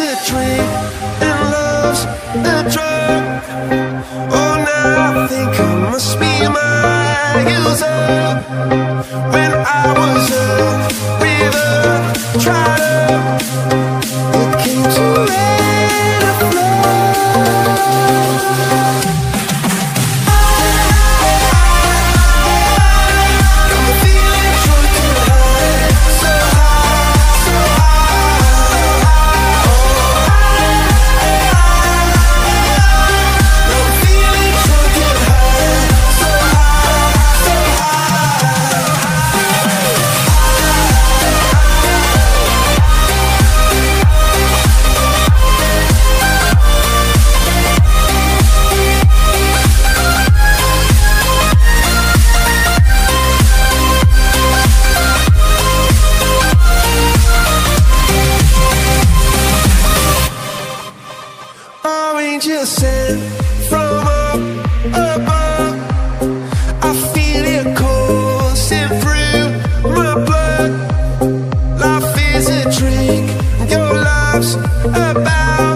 a drink and love's a drug. Oh, now I think I must be my user. When I was a river, tried up, it came to let it flow. Angel sent from up above. I feel it coursing through my blood. Life is a drink, your love's about